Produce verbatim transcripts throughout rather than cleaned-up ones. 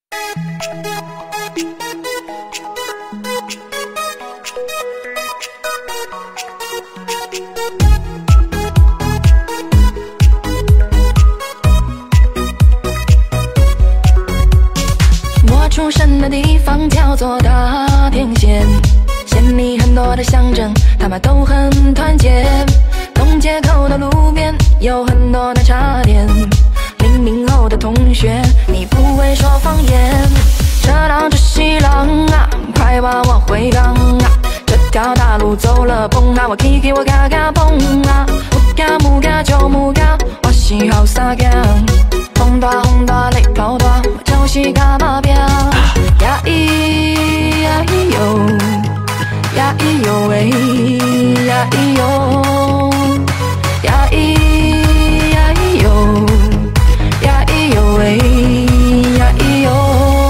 我出生的地方叫做大田县，县里很多的乡镇，他们都很团结。东街口的路边有很多的茶店。零零后的同学，你不会说方言。这浪这西浪啊，快把我回港啊！这条大路走了蹦啊，我 Kiki 我嘎嘎蹦啊，木嘎木嘎就木嘎，我是好撒娇。红大红大泪泡大，我就是嘎巴表。呀咿呀咿哟，呀咿哟喂，呀咿哟，呀咿呀咿哟，呀咿哟喂，呀咿哟。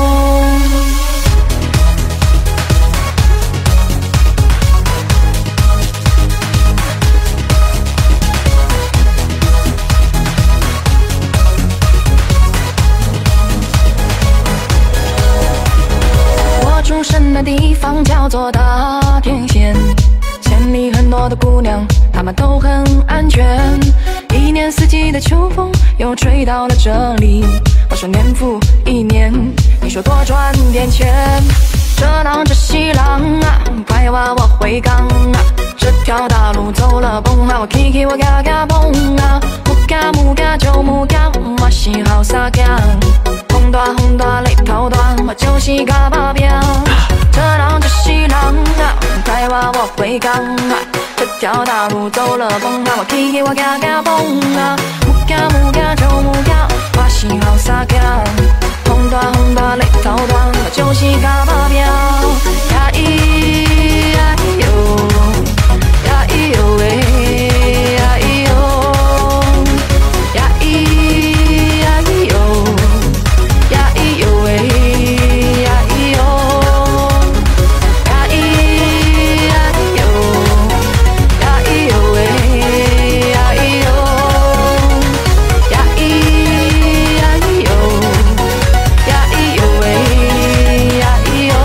出生的地方叫做大田县，县里很多的姑娘，她们都很安全。一年四季的秋风又吹到了这里，我说年复一年，你说多赚点钱。这浪这西浪啊，快把我回港啊！这条大路走了蹦啊，我 Kiki 我嘎嘎蹦啊，木嘎木嘎就木嘎，我是好撒娇。红大红大泪泡大，我就是嘎巴表。这浪这西浪啊，快把我回港啊！这条大路走了蹦啊，我 Kiki 我嘎嘎蹦啊，木嘎木嘎就木嘎，我是好撒娇。红大红大泪泡大，我就是嘎巴表。呀咿呀咿哟，呀咿哟喂，呀咿哟，呀咿呀咿哟，呀咿哟喂，呀咿哟，呀咿呀咿哟，呀咿哟喂，呀咿哟，呀咿呀咿哟，呀咿哟喂，呀咿哟。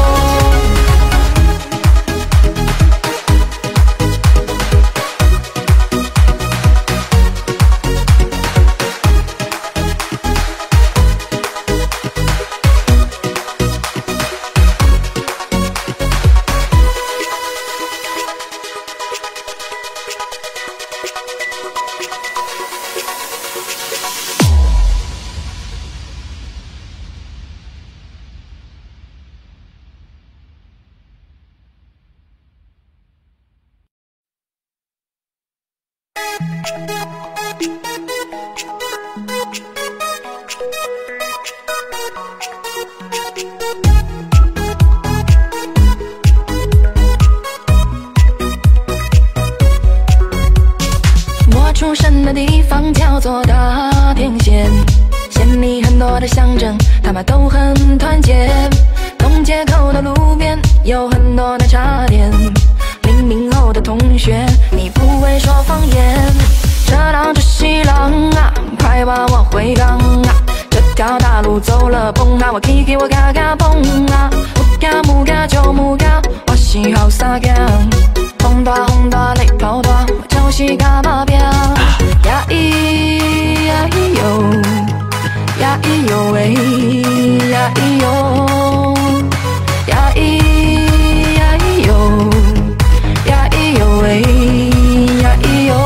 我出生的地方叫做大田县，县里很多的乡镇，他们都很团结。东街口的路边有很多的茶店。零零后的同学，你不会说方言。这浪这西浪啊，快把我回港啊！这条大路走了蹦啊，我 Kiki 我嘎嘎蹦啊，木嘎木嘎就木嘎，我是好撒娇。红大红大泪泡大，我就是嘎巴表。呀咿呀咿哟，呀咿哟喂，呀咿哟，呀咿呀咿哟，呀咿哟喂，呀咿哟。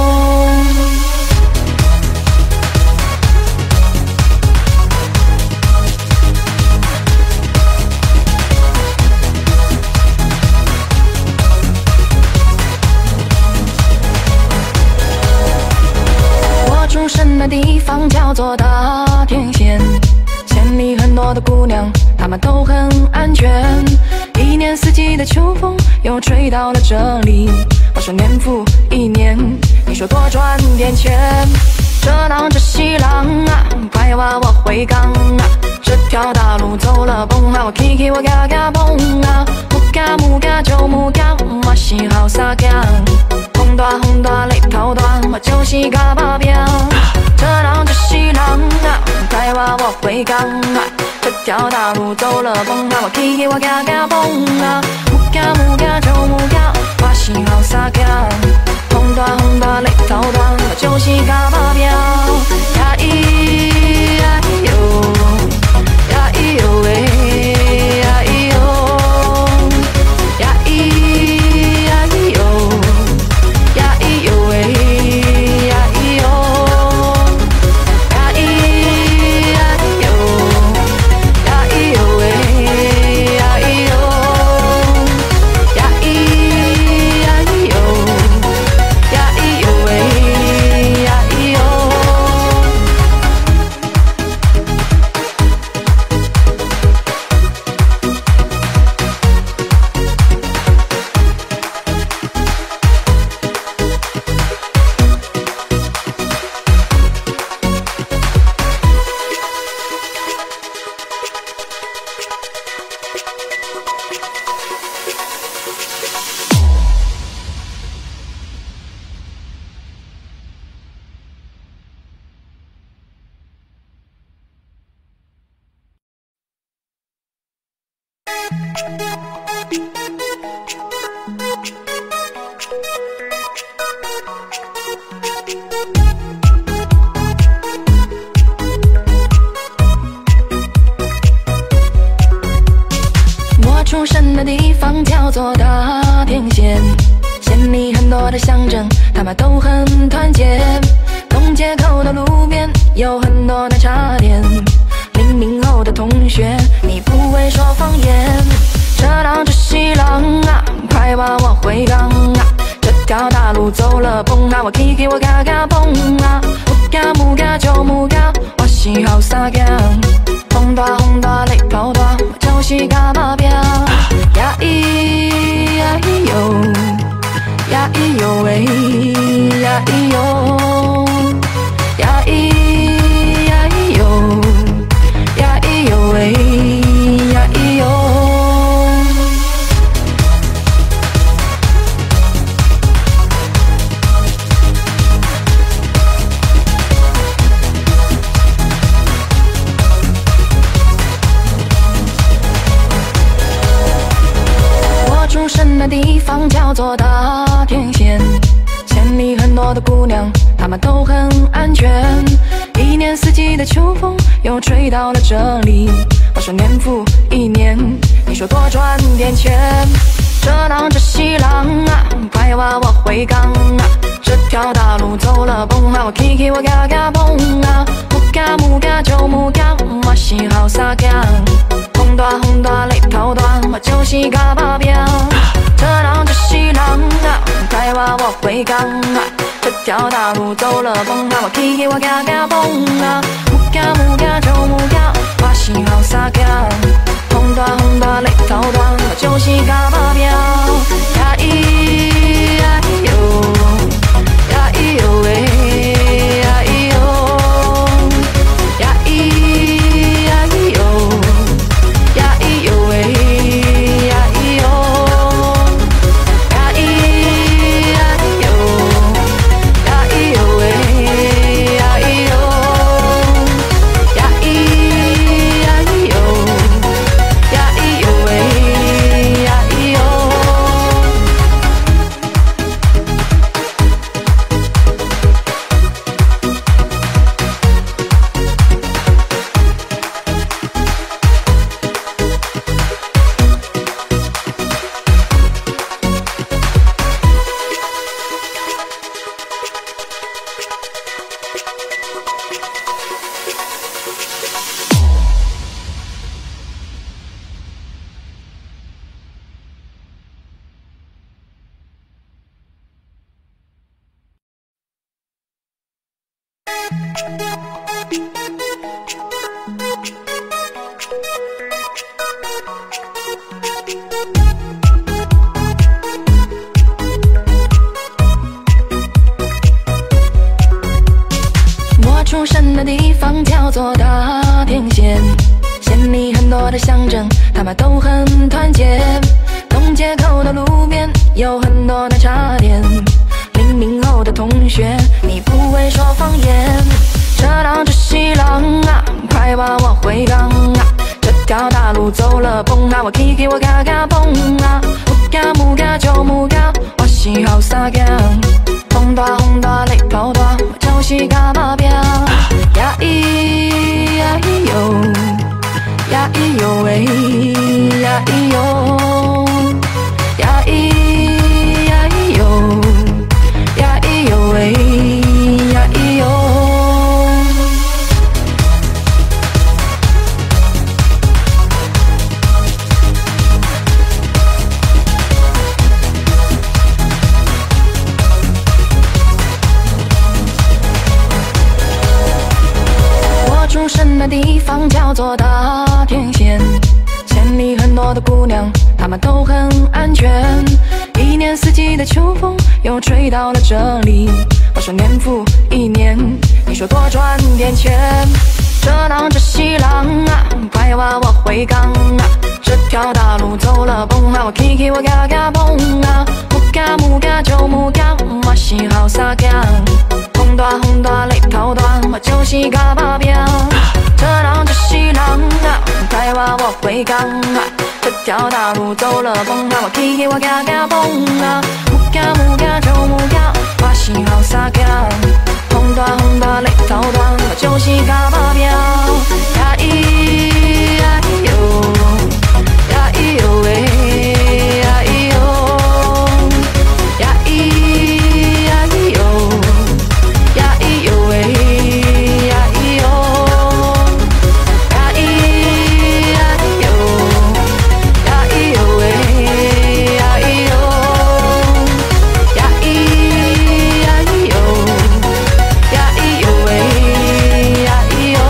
出生的地方叫做大田县，县里很多的姑娘，她们都很安全。一年四季的秋风又吹到了这里，我说年复一年，你说多赚点钱。这浪这西浪啊，快把我回港啊！这条大路走了蹦啊，我 Kiki 我嘎嘎蹦啊，木嘎木嘎就木嘎，我是好撒娇。红大红大泪泡大，我就是嘎巴表。这浪这西浪啊，快把我回港啊！这条大路走了蹦啊，我起起我行行蹦啊，木行木行就木行，我是好傻强。风大风大泪滔滔，我就是假目标。呀咿呀咿哟，呀咿哟喂，呀咿哟，呀咿呀咿哟，呀咿哟喂，呀咿哟，呀咿呀咿哟，呀咿哟喂，呀咿哟，呀咿呀咿哟。呀咿哟喂，呀咿哟。我出生的地方叫做大田县，县里很多的乡镇，他们都很团结。东街口的路边有很多的茶店。零零后的同学，你不会说方言。这浪这西浪啊，快把我回港啊！这条大路走了蹦啊，我起起我行行蹦啊，木行木行就木行，我是好傻强。风大风大泪滔滔，我就是假目标。呀咿呀咿哟，呀咿哟喂，呀咿哟，呀咿呀咿哟，呀咿哟喂，呀咿哟。出生的地方叫做大田县，县里很多的姑娘，她们都很安全。一年四季的秋风又吹到了这里，我说年复一年，你说多赚点钱。这浪这西浪啊，快把我回港啊！这条大路走了蹦啊，我起起我行行蹦啊，木行木行就木行，我是好傻强。风大风大泪滔滔，我就是假目标。这浪这西浪啊，快把我回港啊！这条大路走了蹦啊，我起起我行行蹦啊，木行木行就木行，我是好傻强。风大风大泪滔滔，我就是假目标。呀咿呀咿哟，呀咿哟喂，呀咿哟，呀咿呀咿哟，呀咿哟喂，呀咿哟，呀咿呀咿哟，呀咿哟喂，呀咿哟，呀咿呀咿哟，呀咿哟喂，呀咿哟。我出生的地方叫做大田县，县里很多的乡镇，他们都很团结。东街口的路边有很多的茶店。零零后的同学，你不会说方言。这浪这西浪啊，快把我回港啊！这啊，我起起我嘎嘎蹦啊，木嘎木嘎就木嘎，我是好傻强。风大风大雷头大，我就是嘎巴彪。呀咿呀咿哟，呀咿哟喂，呀咿哟，呀咿呀咿哟，呀咿哟喂，呀咿哟。出生的地方叫做大田县，县里很多的姑娘，她们都很安全。一年四季的秋风又吹到了这里。我说年复一年，你说多赚点钱。这浪这西浪啊，快挖我回港啊！这条大路走了蹦啊，我起起我嘎嘎蹦啊，木嘎木嘎就木嘎，我是好傻强。风大风大雷头大，我就是嘎巴彪。这浪这西浪啊，快挖我回港啊！这条大路走了蹦啊，我起起我嘎嘎蹦啊，木嘎木嘎就木嘎，我是好傻强。风大风大雷头大，我就是嘎巴彪。呀咿呀咿哟，呀咿哟喂，呀咿哟，呀咿呀咿哟，呀咿哟喂，呀咿哟，呀咿呀咿哟，呀咿哟喂，呀咿哟，呀咿呀咿哟，呀咿哟喂，呀咿哟。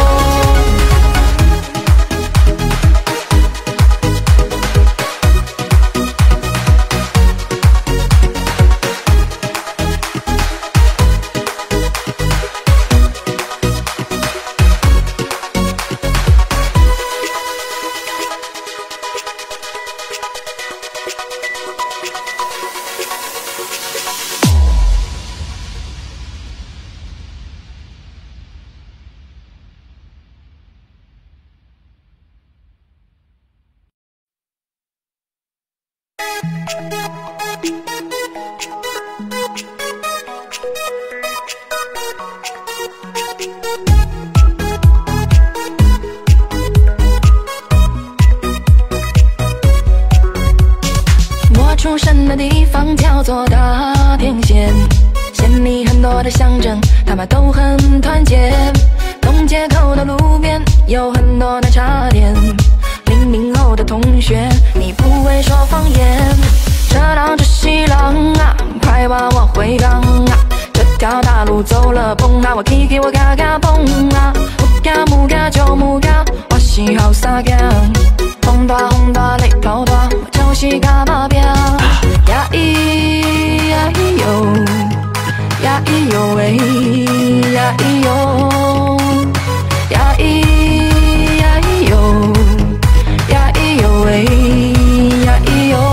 我出生的地方叫做大田县，县里很多的乡镇，他们都很团结。东街口的路边有很多的茶店。零零后的同学，你不会说方言。这浪这西浪啊，快把我回港啊！这条大路走了蹦啊，我起起我嘎嘎蹦啊，木嘎木嘎就木嘎，我是好傻强。风大风大雷头大，我就是嘎巴彪。呀咿呀咿哟，呀咿哟喂，呀咿哟，呀咿呀咿哟，呀咿哟喂，呀咿哟。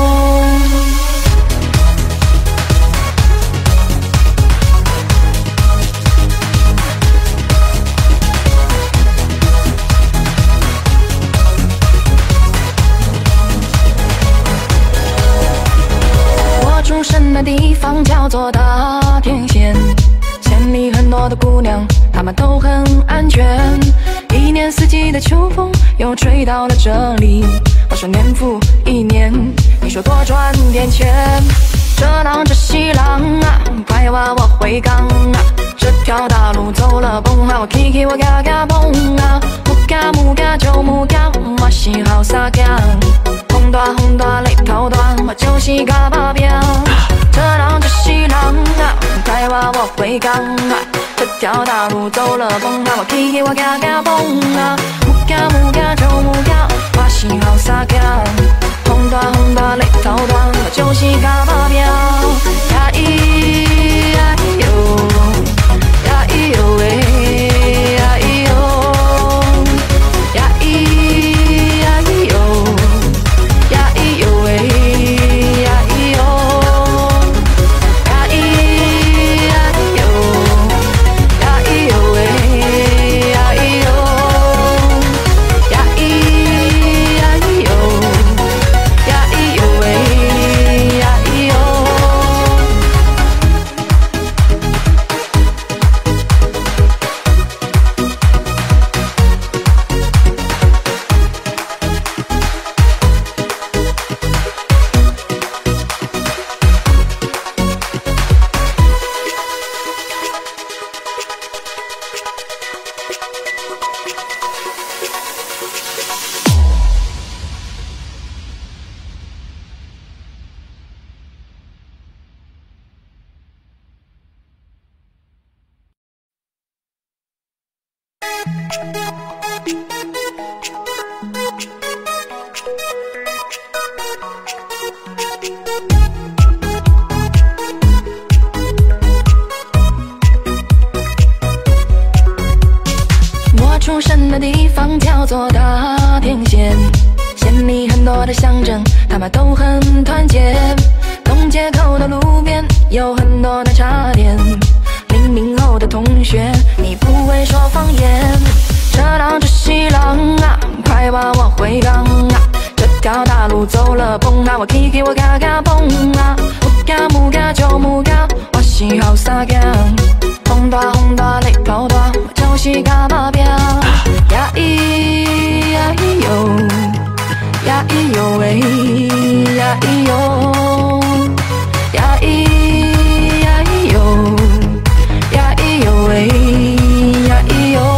出生的地方叫做大田县，县里很多的姑娘，她们都很安全。一年四季的秋风又吹到了这里。我说年复一年，你说多赚点钱。这浪这西浪啊，快挖我回港啊！这条大路走了蹦啊，我起起我嘎嘎蹦啊，木嘎木嘎就木嘎，我是好傻强。风大风大雷头大，我就是嘎巴彪。这浪这西浪啊，快挖我回港啊！这条大路走了蹦啊，我起起我嘎嘎蹦啊，木嘎木嘎就木嘎，我是好傻强。风大风大雷头大，我就是嘎巴彪。呀咿呀咿哟，呀咿哟喂，呀咿哟，呀咿呀咿哟，呀咿哟喂，呀咿哟，呀咿呀咿哟，呀咿哟喂，呀咿哟，呀咿呀咿哟。 生的地方叫做大田县，县里很多的乡镇，他们都很团结。东街口的路边有很多的茶店，零零后的同学，你不会说方言。这浪这西浪啊，快把我回港啊！这条大路走了蹦啊，我 Kiki 我嘎嘎蹦啊，木嘎木嘎就木嘎，我是好傻强。红大红大泪泡大，我就是嘎巴彪。呀咿呀咿哟，呀咿哟喂，呀咿哟，呀咿呀咿哟，呀咿哟喂，呀咿哟。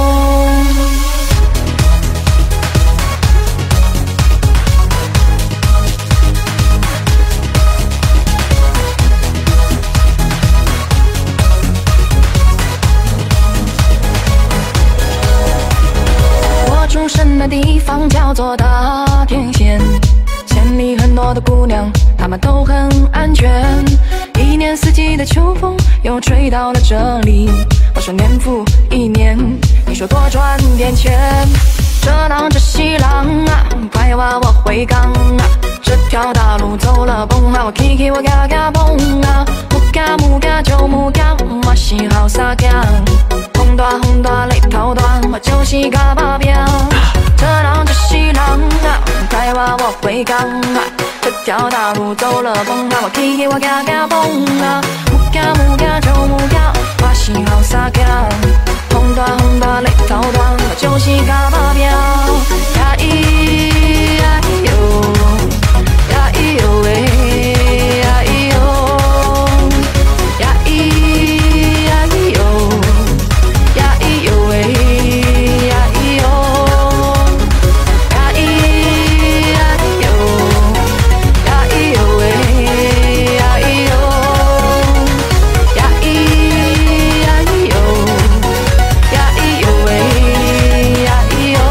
出生的地方叫做大田县，县里很多的姑娘，她们都很安全。一年四季的秋风又吹到了这里，我说年复一年，你说多赚点钱。这浪这西浪啊，快把我回港啊！这条大路走了蹦啊，我 Kiki 我嘎嘎蹦啊，木嘎木嘎就木嘎，我是好傻强。红大红大泪泡大，我就是嘎巴彪。这浪这西浪啊，快把我回港啊！这条大路走了蹦啊，我 Kiki 我嘎嘎蹦啊，木嘎木嘎就木嘎，我是好傻强。红大红大泪泡大，我就是嘎巴彪。呀咿呀咿哟，呀咿哟喂，呀咿哟，呀咿呀咿哟，呀咿哟喂，呀咿哟，呀咿呀咿哟，呀咿哟喂，呀咿哟，呀咿呀咿哟，呀咿哟喂，呀咿哟。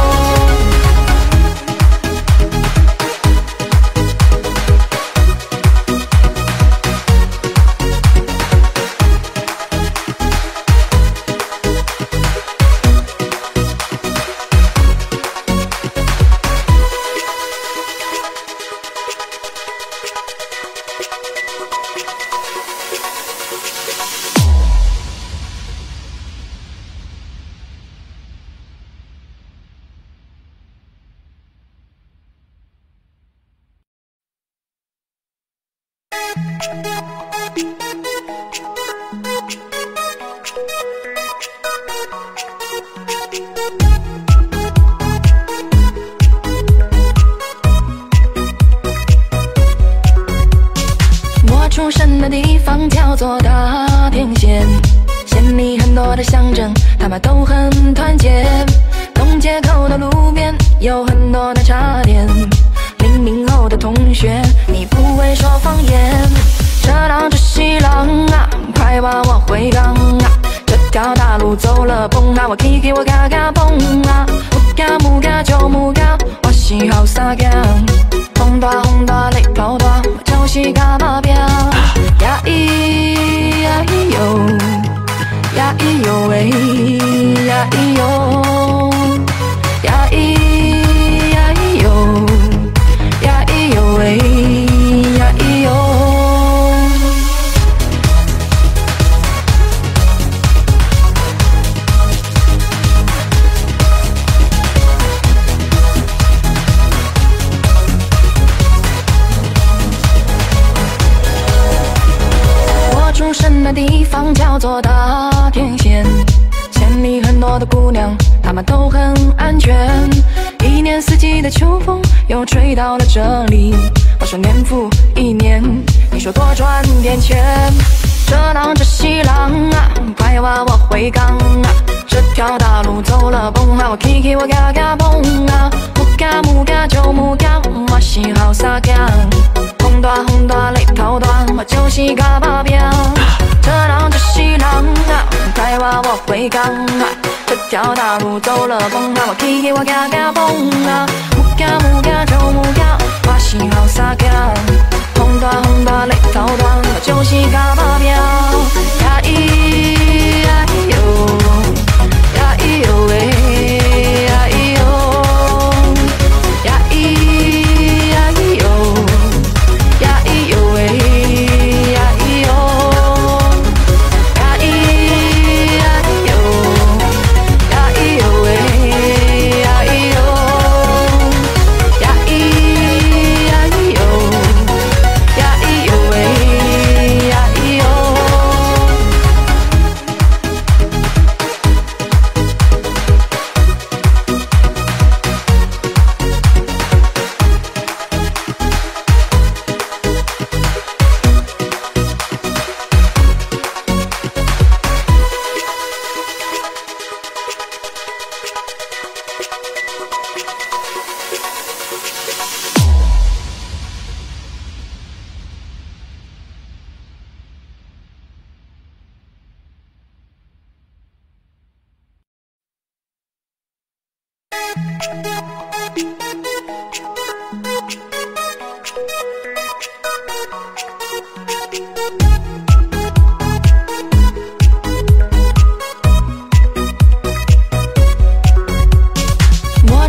我出生的地方叫做大田县，县里很多的乡镇，他们都很团结。东街口的路边有很多的茶店，零零后的同学，你不会说方言。这浪这西浪啊，快把我回港啊！这条大路走了蹦啊，我 Kiki 我嘎嘎蹦啊，木嘎木嘎就木嘎，我是好傻强。红大红大泪泡大，我就是嘎巴彪。呀咿呀咿哟，呀咿哟喂，呀咿哟，呀咿呀咿哟，呀咿哟喂，呀咿哟。出生的地方叫做大田县，县里很多的姑娘，她们都很安全。一年四季的秋风又吹到了这里，我说年复一年，你说多赚点钱。这浪这西浪啊，快把我回港啊！这条大路走了蹦啊，我 Kiki 我嘎嘎蹦啊，木嘎木嘎就木嘎，我是好傻强。红大红大泪泡大，我就是嘎巴彪。这浪这西浪啊，快把我回港啊！这条大路走了蹦啊，我 Kiki 我嘎嘎蹦啊，木嘎木嘎就木嘎，我是好傻强。红大红大泪泡大，我就是嘎巴彪。呀咿呀咿哟，呀咿哟喂。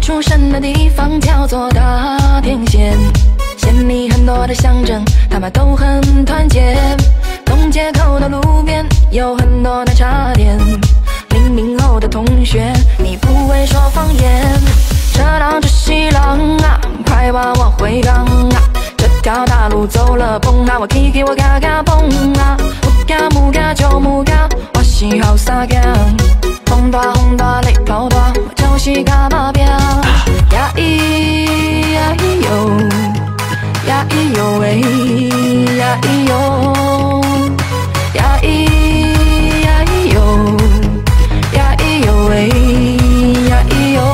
出生的地方叫做大田县，县里很多的乡镇，他们都很团结。东街口的路边有很多的茶店。零零后的同学，你不会说方言。这浪这西浪啊，快把我回港啊！这条大路走了蹦啊，我 Kiki 我嘎嘎蹦啊，木嘎木嘎就木嘎，我是好傻强。红大红大泪泡大，我就是嘎巴彪。呀咿呀咿哟，呀咿哟喂，呀咿哟，呀咿呀咿哟，呀咿哟喂，呀咿哟。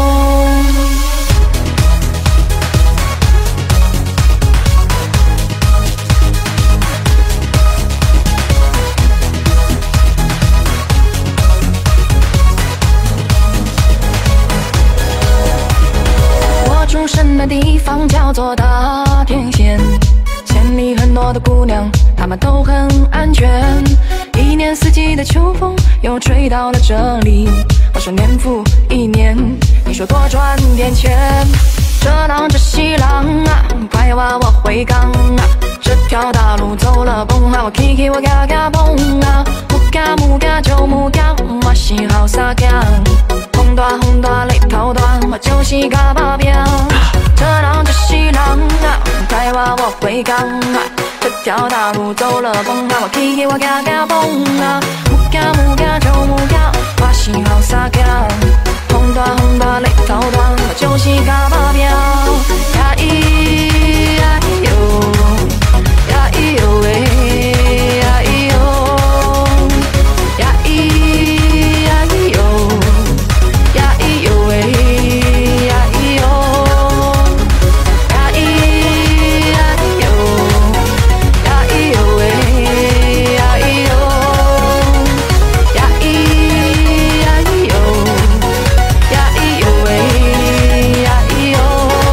出生的地方叫做大田县，县里很多的姑娘，她们都很安全。一年四季的秋风又吹到了这里，我说年复一年，你说多赚点钱。这浪这西浪啊，快把我回港啊！这条大路走了蹦啊，我 Kiki 我嘎嘎蹦啊，木嘎木嘎就木嘎，我是好傻强。红大红大泪泡大，我就是嘎巴彪。这浪这西浪啊，快把我回港啊！这条大路走了蹦啊，我 Kiki 我嘎嘎蹦啊，木嘎木嘎就木嘎，我是好傻强。红大红大泪泡大，我就是嘎巴彪。呀咿呀咿哟，呀咿哟喂，呀咿哟，呀咿呀咿哟，呀咿哟喂，呀咿哟，呀咿呀咿哟，呀咿哟喂，呀咿哟，呀咿呀咿哟，呀咿哟喂，呀咿哟。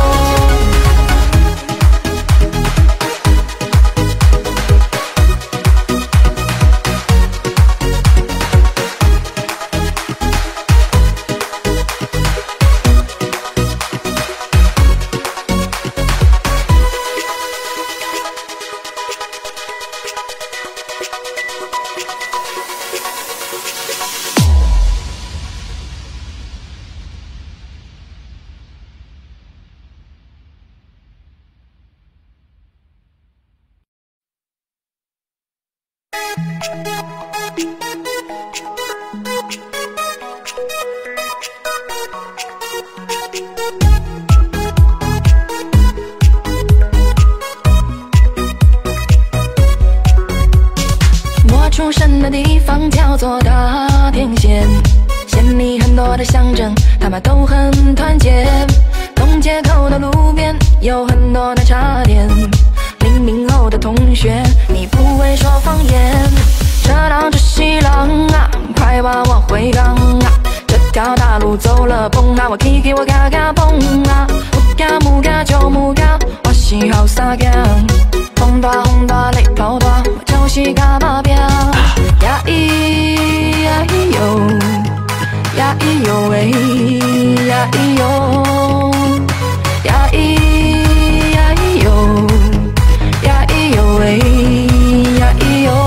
我出生的地方叫做大田县，县里很多的乡镇，他们都很团结。东街口的路边有很多的茶店。零零后的同学，你不会说方言。这浪这西浪啊，快把我回港啊！这条大路走了蹦啊，我 Kiki 我嘎嘎蹦啊，木嘎木嘎就木嘎，我是好傻强。红大红大泪泡大，我就是嘎巴彪。呀咿呀咿哟，呀咿哟喂，呀咿哟，呀咿呀咿哟，呀咿哟喂，呀咿哟。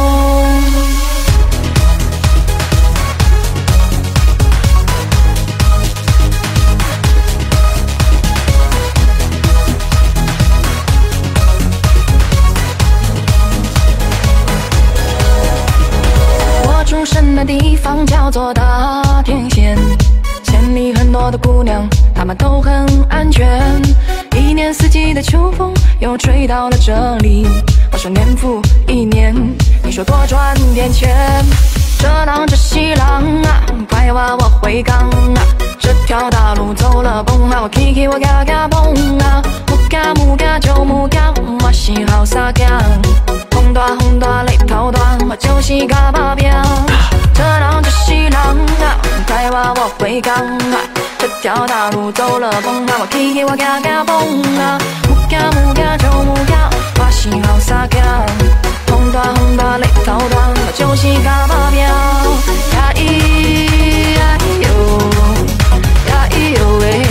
出生的地方叫做大田县，县里很多的姑娘，她们都很安全。一年四季的秋风又吹到了这里，我说年复一年，你说多赚点钱。这浪这西浪啊，快把我回港啊！这条大路走了蹦啊，我 Kiki 我嘎嘎蹦啊，木嘎木嘎就木嘎，我是好傻强。红大红大泪泡大，我就是嘎巴彪。这浪这西浪啊，快把我回港啊！这条大路走了蹦啊，我 Kiki 我嘎嘎蹦啊，木嘎木嘎就木嘎，我是好傻强。红大红大泪泡大，我就是嘎巴彪。呀咿呀咿哟，呀咿哟喂。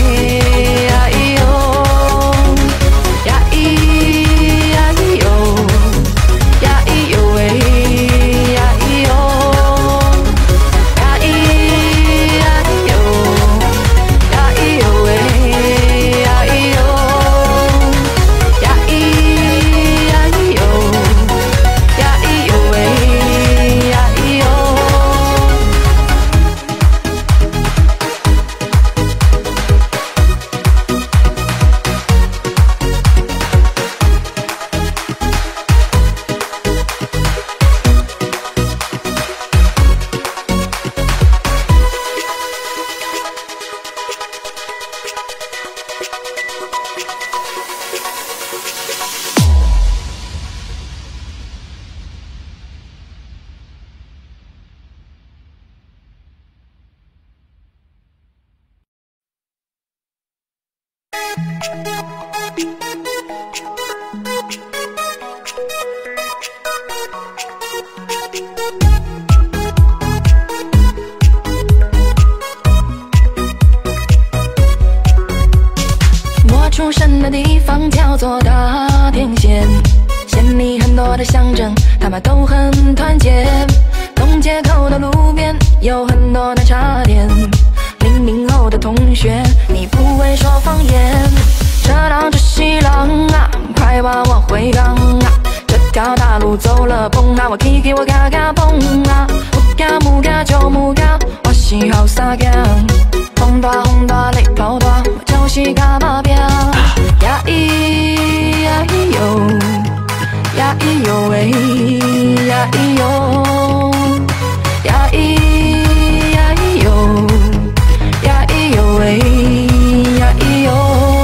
生的地方叫做大田县，县里很多的乡镇，他们都很团结。东街口的路边有很多的茶店，零零后的同学，你不会说方言。这浪这西浪啊，快把我回港啊！这条大路走了蹦啊，我 Kiki 我嘎嘎蹦啊，木嘎木嘎就木嘎，我是好撒娇。红大红大泪泡大，我就是嘎巴表。呀咿呀咿哟，呀咿哟喂，呀咿哟，呀咿呀咿哟，呀咿哟喂，呀咿哟。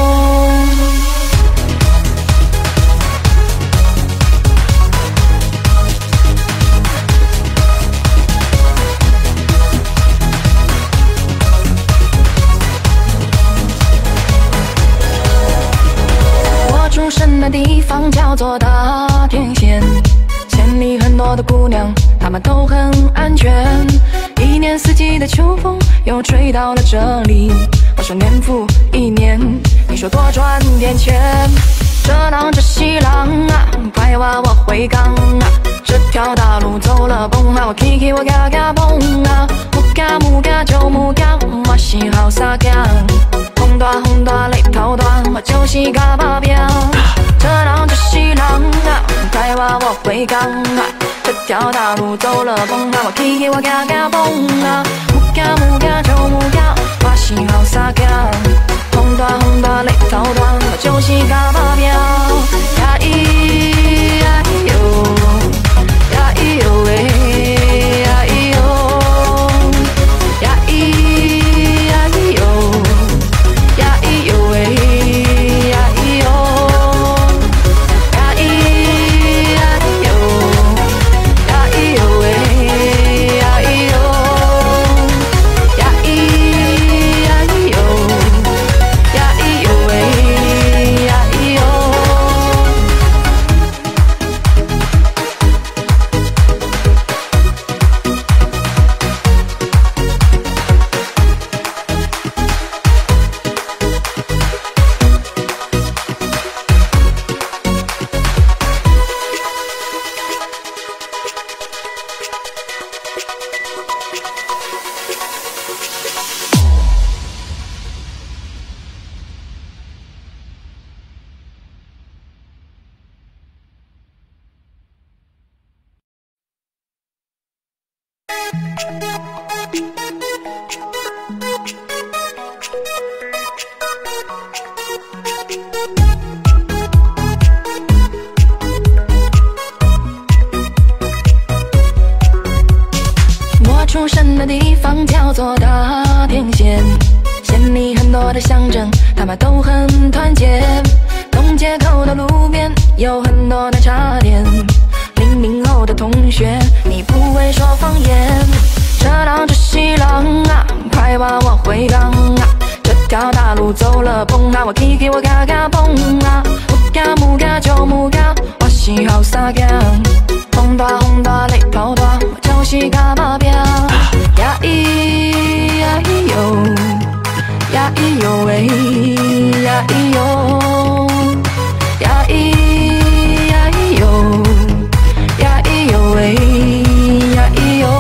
出生的地方叫做大田县，县里很多的姑娘，她们都很安全。一年四季的秋风又吹到了这里，我说年复一年，你说多赚点钱。这浪这西浪啊，快把我回港啊！这条大路走了蹦啊，我 Kiki 我嘎嘎蹦啊，木嘎木嘎就木嘎，我是好撒娇。红大红大泪泡大，我就是嘎巴表。这浪这西浪啊，快把我回港啊！这条大路走了蹦啊，我 Kiki 我嘎嘎蹦啊，木嘎木嘎就木嘎，我是好撒娇。红大红大泪泡大，我就是嘎巴表。呀咿呀咿哟，呀咿哟喂，呀咿哟，呀咿呀咿哟，呀咿哟喂，呀咿哟，呀咿呀咿哟，呀咿哟喂，呀咿哟，呀咿呀咿哟，呀咿哟喂，呀咿哟。我出生的地方叫做大田县，县里很多的乡镇，他们都很团结。东街口的路边有很多的茶店，零零后的同学，你不会说方言。这浪这西浪啊，快把我回港啊！这条大路走了蹦啊，我 Kiki 我嘎嘎蹦啊，木嘎木嘎就木嘎，我是好撒娇。红大红大泪泡大，我就是嘎巴表。呀咿呀咿哟，呀咿哟喂，呀咿哟，呀咿呀咿哟，呀咿哟喂，呀咿哟。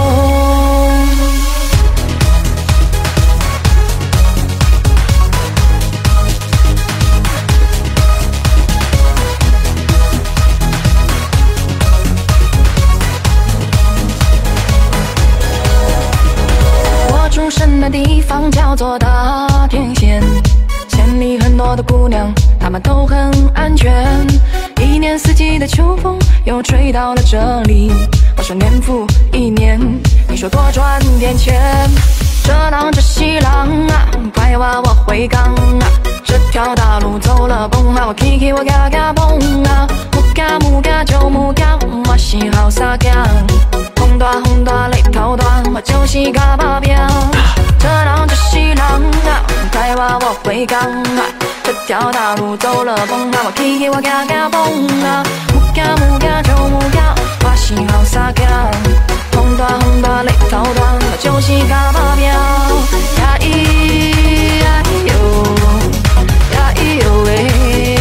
出生的地方叫做大田县，县里很多的姑娘，她们都很安全。一年四季的秋风又吹到了这里，我说年复一年，你说多赚点钱。这浪这西浪啊，快把我回港啊！这条大路走了蹦啊，我 Kiki 我嘎嘎蹦啊，木嘎木嘎就木嘎，我是好撒娇。红大红大泪泡大，我就是嘎巴表。这浪这西浪啊，快把我回港啊！这条大路走了蹦啊，我 Kiki 我嘎嘎蹦啊，木嘎木嘎就木嘎，我是好撒娇。红大红大泪泡大，我就是嘎巴表。呀咿呀咿哟，呀咿哟喂。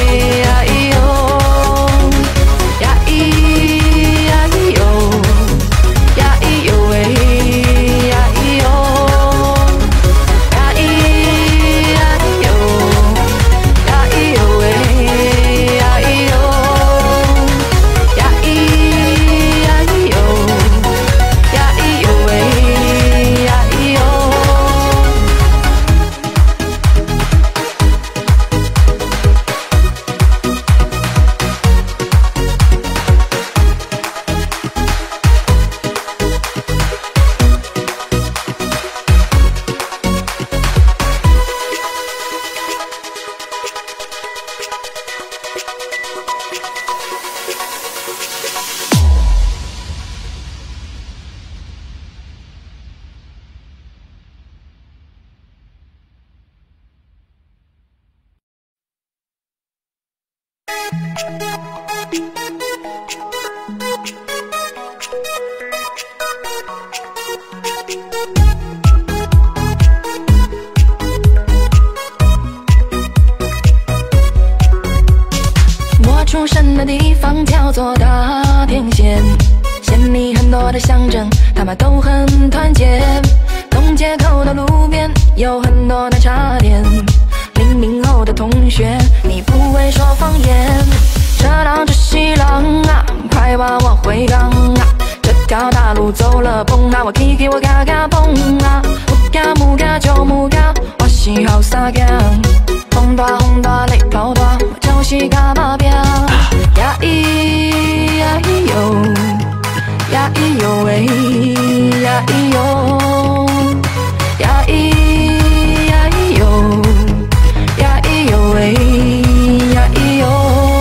的地方叫做大田县，县里很多的乡镇，他们都很团结。东街口的路边有很多的茶店。零零后的同学，你不会说方言。这浪这西浪啊，快把我回港啊！这条大路走了蹦啊，我 Kiki 我嘎嘎蹦啊，木嘎木嘎就木嘎，我是好傻强。红大红大泪泡大，我就是嘎巴彪。呀咿呀咿哟，呀咿哟喂，呀咿哟，呀咿呀咿哟，呀咿哟喂，呀咿哟。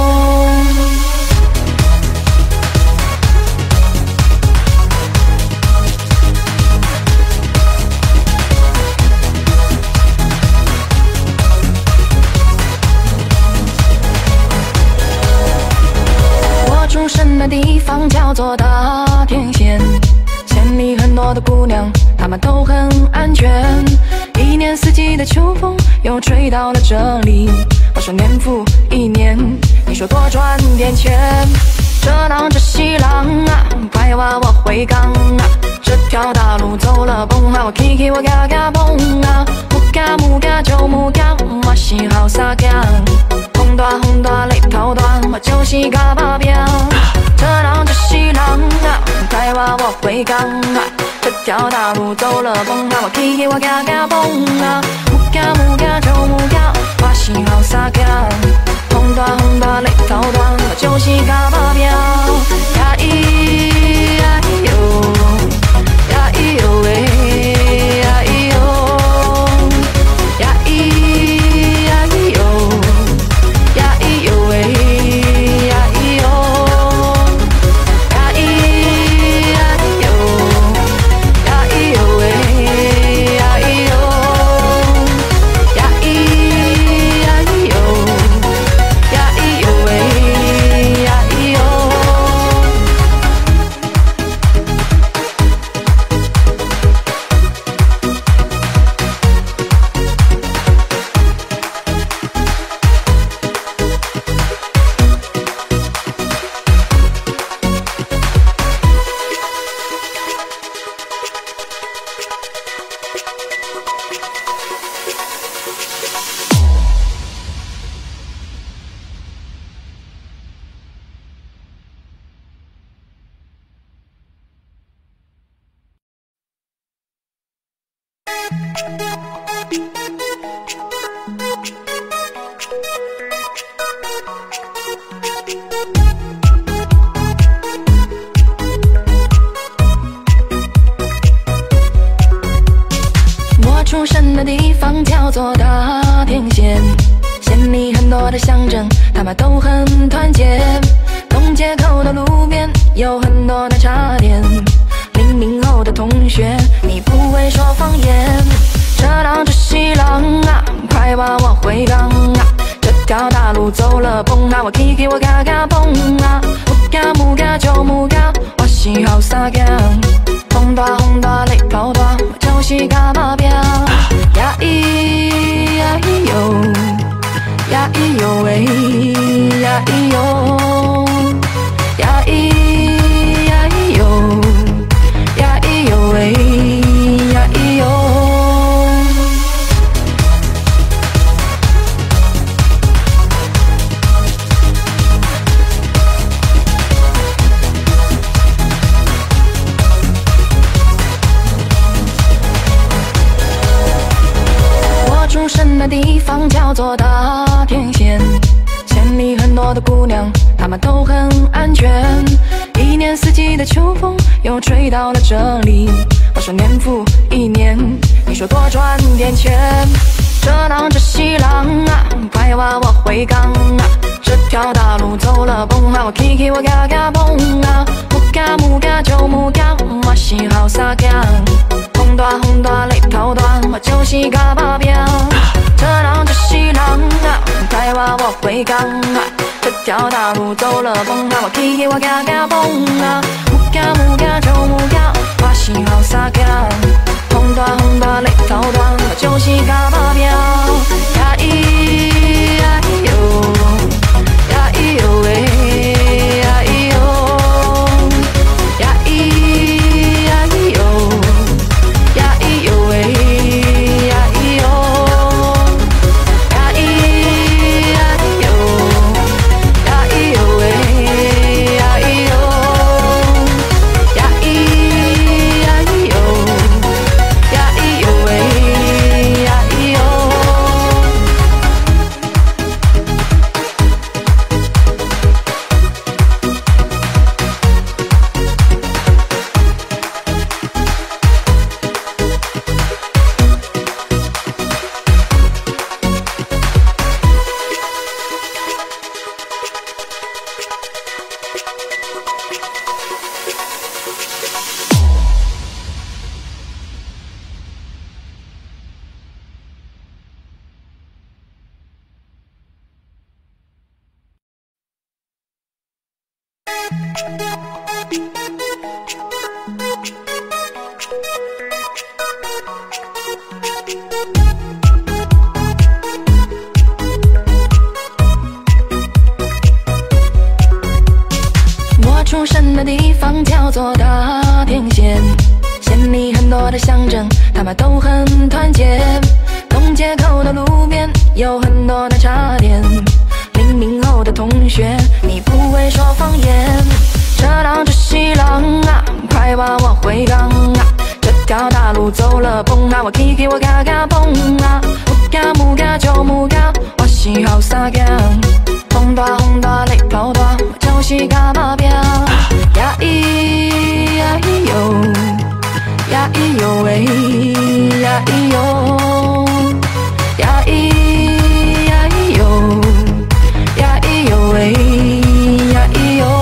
出生的地方叫做大田县，县里很多的姑娘，她们都很安全。一年四季的秋风又吹到了这里，我说年复一年，你说多赚点钱。这浪这西浪啊，快把我回港啊！这条大路走了蹦啊，我 Kiki 我嘎嘎蹦啊，木嘎木嘎就木嘎，我是好傻强。红大红大泪泡大，我就是嘎巴彪。这浪这西浪啊，快把我回港啊！这条大路走了蹦啊，我 Kiki 我嘎嘎蹦啊，木嘎木嘎就木嘎，我是好傻强。红大红大泪泡大，我就是嘎巴彪。呀咿呀咿哟，呀咿哟喂，呀咿哟，呀咿呀咿哟，呀咿哟喂，呀咿哟，呀咿呀咿哟，呀咿哟喂，呀咿哟，呀咿呀咿哟，呀咿哟喂，呀咿哟。我出生的地方叫做大田县，县里很多的乡镇，他们都很团结。东街口的路边有很多的茶店。零零后的同学，你不会说方言。这浪这西浪啊，快把我回港啊！这条大路走了蹦啊，我 Kiki 我嘎嘎蹦啊，木嘎木嘎就木嘎，我是好傻强。红大红大泪泡大，我就是嘎巴彪。呀咿呀咿哟，呀咿哟喂，呀咿哟，呀咿呀咿哟，呀咿哟喂，呀咿哟。出生的地方叫做大田县，县里很多的姑娘，她们都很安全。一年四季的秋风又吹到了这里，我说年复一年，你说多赚点钱。这浪这西浪啊，快把我回港啊！这条大路走了蹦啊，我 Kiki 我嘎嘎蹦啊，木嘎木嘎就木嘎，我是好傻强。红大红大泪泡大，我就是嘎巴彪。这浪这西浪啊，快把我回港啊！这条大路走了蹦啊，我 Kiki 我嘎嘎蹦啊，木嘎木嘎就木嘎，我是好傻强。红大红大泪泡大，我就是嘎巴彪。呀咿呀咿哟，呀咿哟喂。 做的天线，县里很多的乡镇，他们都很团结。东街口的路边有很多的茶店。零零后的同学，你不会说方言。这浪这西浪啊，快把我回港啊！这条大路走了蹦啊，我 Kiki 我嘎嘎蹦啊，木嘎木嘎就木嘎，我是好傻强。红大红大泪泡大，我就是嘎巴彪。呀咿呀咿哟，呀咿哟喂，呀咿哟，呀咿呀咿哟，呀咿哟喂，呀咿哟。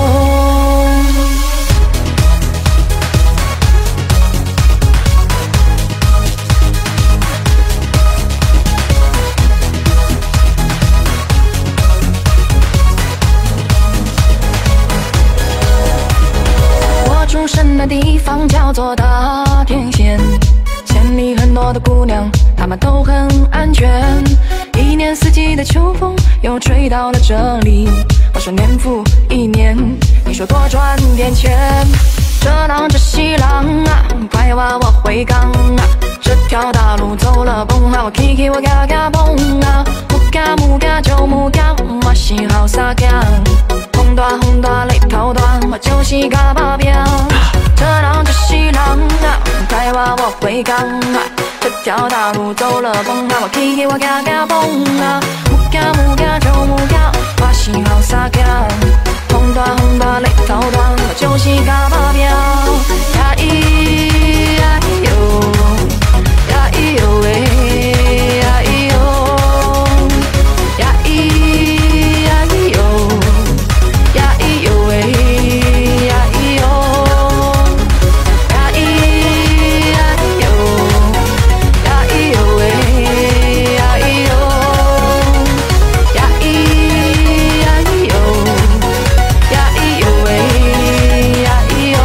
出生的地方叫做大田县，县里很多的姑娘，她们都很安全。一年四季的秋风又吹到了这里，我说年复一年，你说多赚点钱。这浪这西浪啊，快把我回港啊！这条大路走了蹦啊，我 Kiki 我嘎嘎蹦啊，木嘎木嘎就木嘎，我是好傻强。红大红大泪泡大，我就是嘎巴彪。这浪这西浪啊，快把我回港啊！这条大路走了蹦啊，我 Kiki 我嘎嘎蹦啊，木嘎木嘎就木嘎，我是好傻强。红大红大泪泡大，我就是嘎巴彪。呀咿呀咿哟，呀咿哟喂，呀咿哟，呀咿呀咿哟，呀咿哟喂，呀咿哟，呀咿呀咿哟，呀咿哟喂，呀咿哟，呀咿呀咿哟，呀咿哟喂，呀咿哟。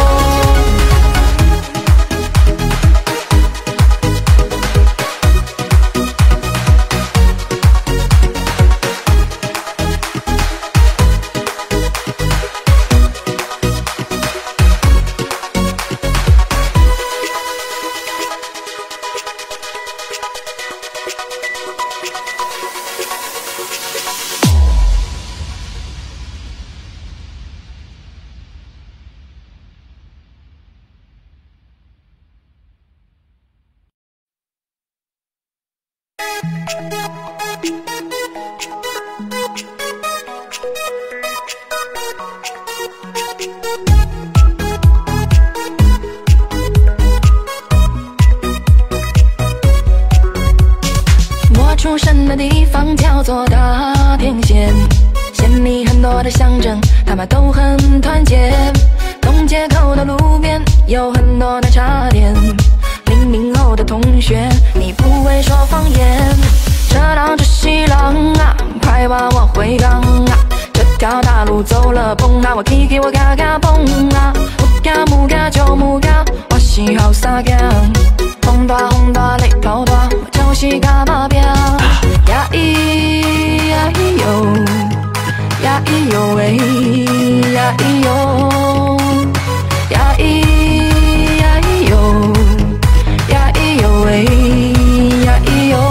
我出生的地方叫做大田县，县里很多的乡镇，他们都很团结。东街口的路边有很多的茶店。零零后的同学，你不会说方言。这浪这西浪啊，快把我回港啊！这条大路走了蹦啊，我 Kiki 我嘎嘎蹦啊，木嘎木嘎就木嘎，我是好傻强。红大红大泪泡大，我就是嘎巴彪。呀咿呀咿哟，呀咿哟喂，呀咿哟，呀咿呀咿哟，呀咿哟喂，呀咿哟。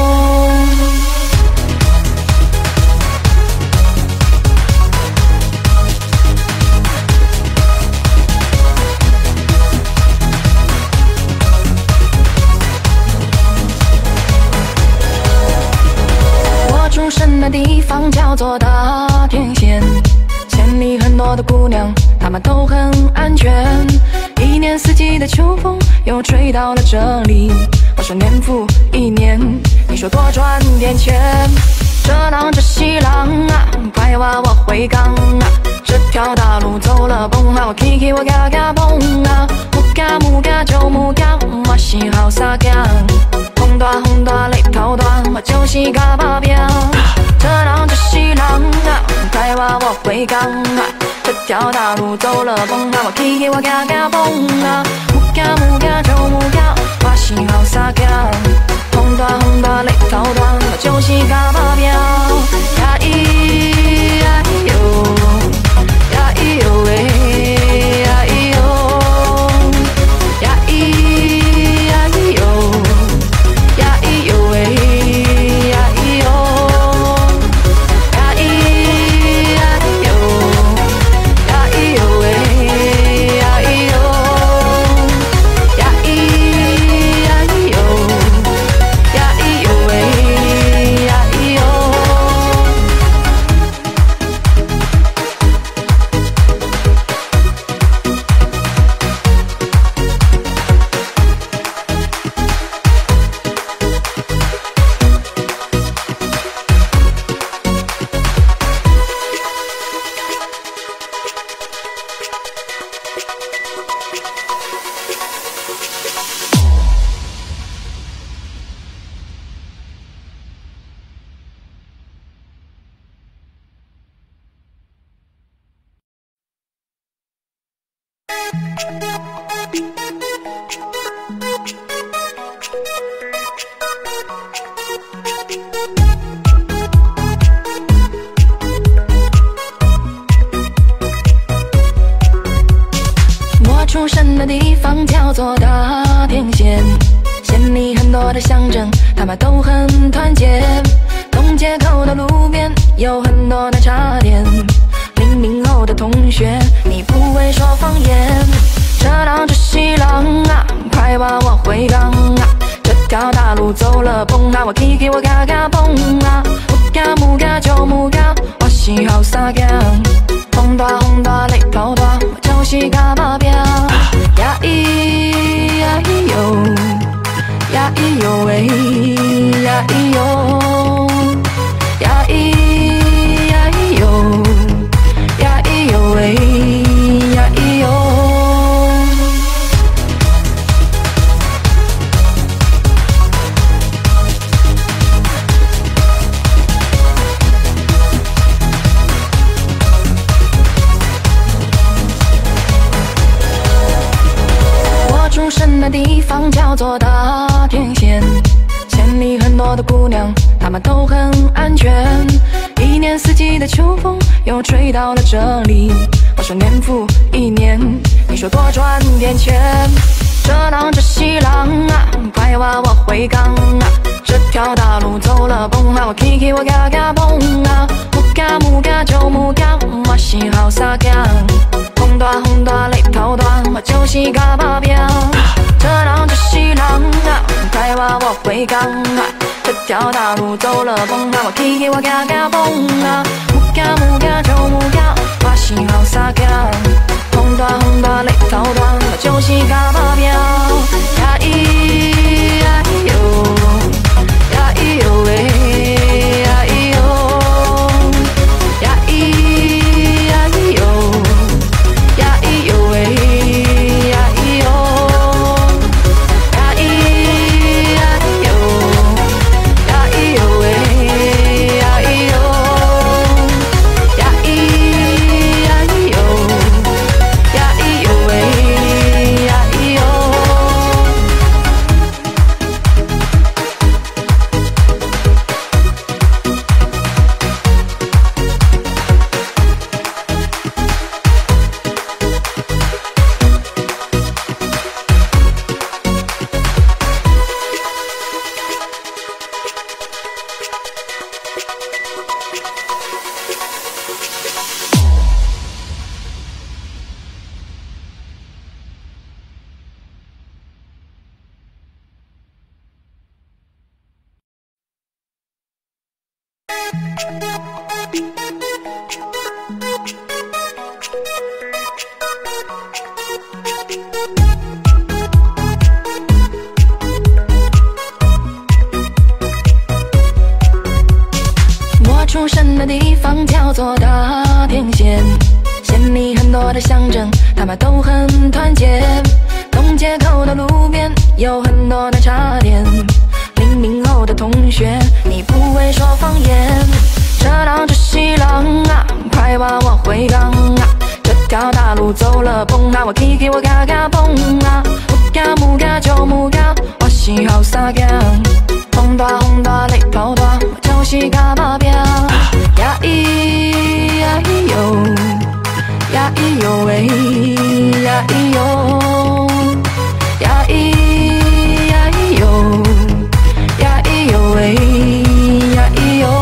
出生的地方叫做大田县，县里很多的姑娘，她们都很安全。一年四季的秋风又吹到了这里，我说年复一年，你说多赚点钱。这浪这西浪啊，快把我回港啊！这条大路走了蹦啊，我 Kiki 我嘎嘎蹦啊，木嘎木嘎就木嘎，我是好傻强。红大红大泪泡大，我就是嘎巴彪。这浪这西浪啊，快把我回港啊！这条大路走了蹦啊，我 Kiki 我嘎嘎蹦啊，木嘎木嘎就木嘎，我是好傻强。红大红大泪泡大，我就是嘎巴彪。呀咿呀咿哟，呀咿哟喂，呀咿哟。 做大天线，县里很多的乡镇，他们都很团结。东街口的路边有很多的茶店，零零后的同学，你不会说方言。这浪这西浪啊，快把我回港啊！这条大路走了蹦啊，我 Kiki 我嘎嘎蹦啊，木嘎木嘎就木嘎，我是好撒娇。红大红大泪泡大，我就是嘎巴表。呀咿呀咿哟，呀咿哟喂，呀咿哟，呀咿呀咿哟，呀咿哟喂，呀咿哟。出生的地方叫做大天线，县里很多的姑娘，她们都很安全。一年四季的秋风又吹到了这里，我说年复一年，你说多赚点钱。这浪这西浪啊，快把我回港啊！这条大路走了蹦啊，我 Kiki 我嘎嘎蹦啊，木嘎木嘎就木嘎，我是好撒娇。红大红大泪泡大，我就是嘎巴表。这浪这西浪啊，快把我回港啊！这条大路走了蹦啊，我 Kiki 我嘎嘎蹦啊，木嘎木嘎就木嘎，我是好撒娇。红大红大泪泡大，我就是嘎巴表。呀咿呀咿哟，呀咿哟喂，呀咿哟，呀咿呀咿哟，呀咿哟喂，呀咿哟，呀咿呀咿哟，呀咿哟喂，呀咿哟，呀咿呀咿哟，呀咿哟喂，呀咿哟。我出生的地方叫做大天线，县里很多的乡镇，他们都很团结。东街口的路边有很多的茶店，零零后的同学，你不会说方言。这浪这西浪啊，快把我回港啊！这条大路走了蹦啊，我 Kiki 我嘎嘎蹦啊，木嘎木嘎就木嘎，我是好撒娇。红大红大泪泡大，我就是嘎巴表。呀咿呀咿哟，呀咿哟喂，呀咿哟，呀咿呀咿哟，呀咿哟喂，呀咿哟。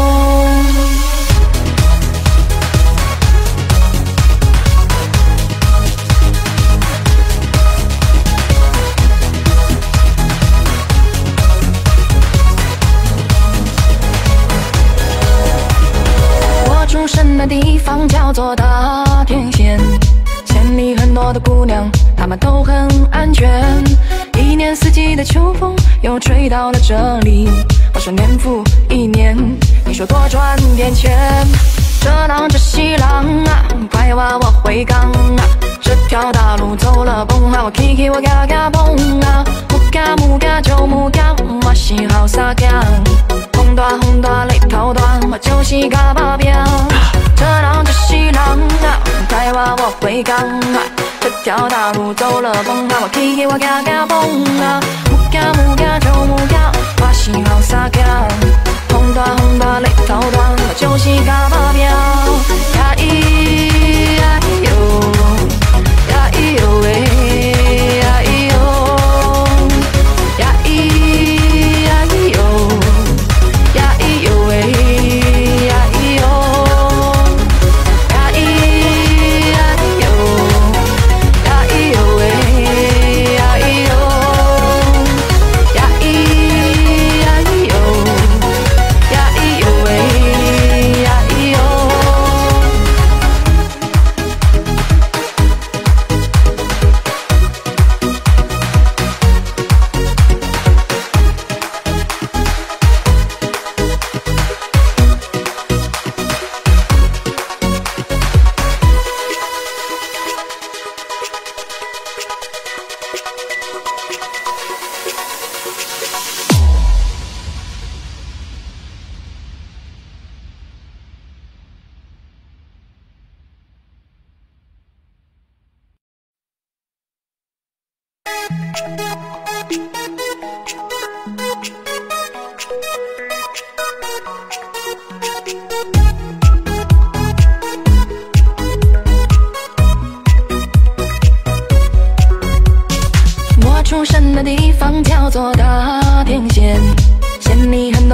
出生的地方叫做大天线，县里很多的姑娘，她们都很安全。一年四季的秋风又吹到了这里，我说年复一年，你说多赚点钱。这浪这西浪啊，快把我回港啊！这条大路走了蹦啊，我 Kiki 我嘎嘎蹦啊，木嘎木嘎就木嘎，我是好撒娇。红大红大泪泡大，我就是嘎巴表。这浪这西浪啊，快把我回港啊！这条大路走了蹦啊，我 Kiki 我嘎嘎蹦啊，木嘎木嘎就木嘎，我是好撒娇。红大红大泪泡大，我就是嘎巴表。呀咿呀咿哟，呀咿哟喂，呀咿哟。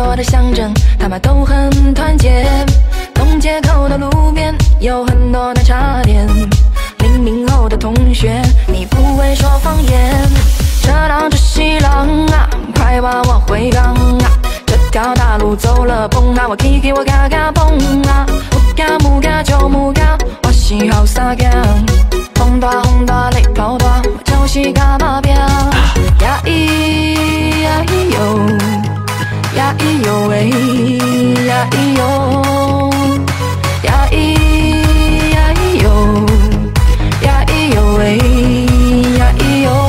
多的乡镇，他们都很团结。东街口的路边有很多的茶店。黎明后的同学，你不会说方言。这浪这西浪啊，快把我回港啊！这条大路走了蹦啊，我 Kiki 我嘎嘎蹦啊，木嘎木嘎就木嘎，我是好傻强。红大红大泪泡大，我就是嘎巴彪。呀咿呀咿哟，呀咿哟喂，呀咿哟，呀咿呀咿哟，呀咿哟喂，呀咿哟。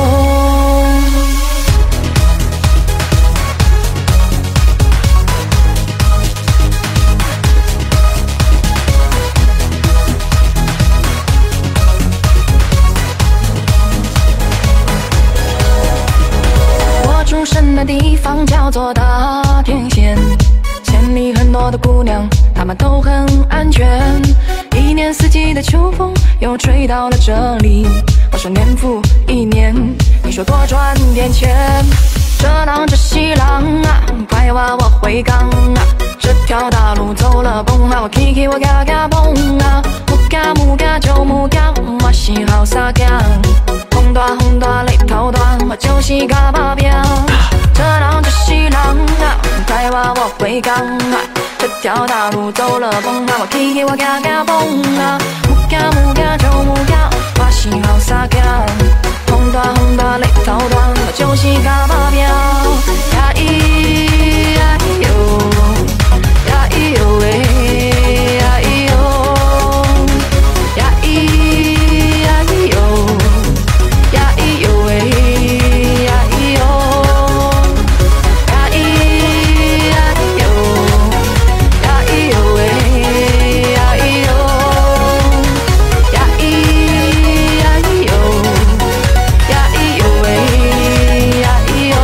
出生的地方叫做大田县，县里很多的姑娘，她们都很安全。一年四季的秋风又吹到了这里，我说年复一年，你说多赚点钱。这浪这西浪啊，快把我回港啊！这条大路走了蹦啊，我 Kiki 我嘎嘎蹦啊，木嘎木嘎就木嘎，我是好傻强。红大红大泪泡大，我就是嘎巴彪。这浪这西浪啊，快把我回港啊！这条大路走了蹦啊，我 Kiki 我嘎嘎蹦啊，木嘎木嘎就木嘎，我是好傻强。红大红大泪泡大，我就是嘎巴彪。呀咿呀咿哟，呀咿哟喂，呀咿哟，呀咿呀咿哟，呀咿哟喂，呀咿哟，呀咿呀咿哟，呀咿哟喂，呀咿哟，呀咿呀咿哟，呀咿哟喂，呀咿哟。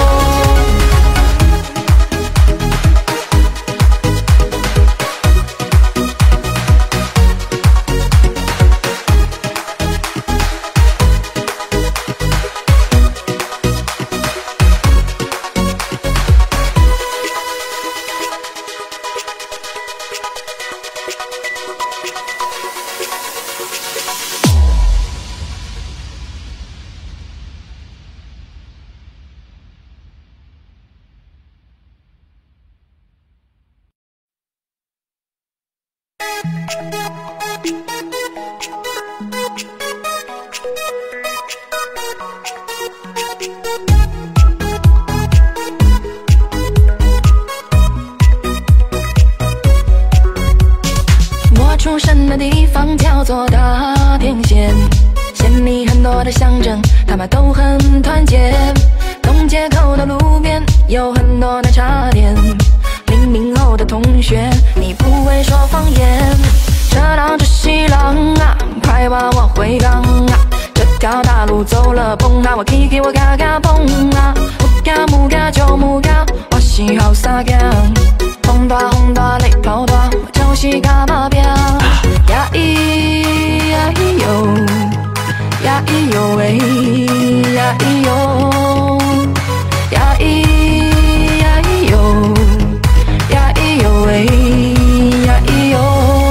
我出生的地方叫做大田县，县里很多的乡镇，他们都很团结。东街口的路边有很多的茶店。黎明后的同学，你不会说方言。这浪这西浪啊，快把我回港啊！这条大路走了蹦啊，我 Kiki 我嘎嘎蹦啊，木嘎木嘎就木嘎，我是好傻强。红大红大泪泡大，我就是嘎巴彪。呀咿呀咿哟，呀咿哟喂，呀咿哟，呀咿呀咿哟，呀咿哟喂，呀咿哟。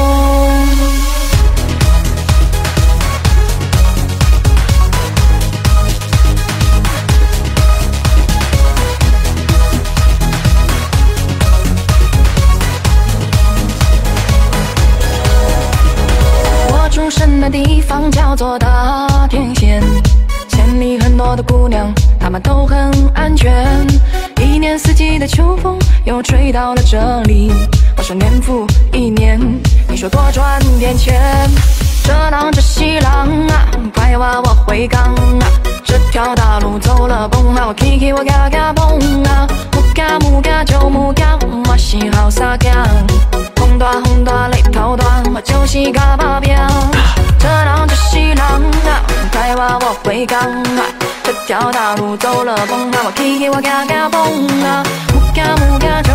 出生的地方叫做大田县，县里很多的姑娘，她们都很安全。一年四季的秋风又吹到了这里，我说年复一年，你说多赚点钱。这浪这西浪啊，快把我回港啊！这条大路走了蹦啊，我 Kiki 我嘎嘎蹦啊，木嘎木嘎就木嘎，我是好傻强。红大红大泪泡大，我就是嘎巴彪。这浪这西浪啊，快把我回港啊！这条大路走了蹦啊，我 Kiki 我嘎嘎蹦啊，木嘎木嘎就